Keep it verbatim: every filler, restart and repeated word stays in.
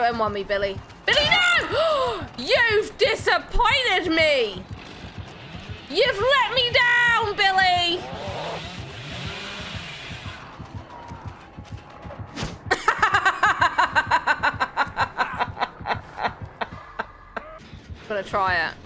M one me, Billy. Billy, no! You've disappointed me! You've let me down, Billy! I'm gonna try it.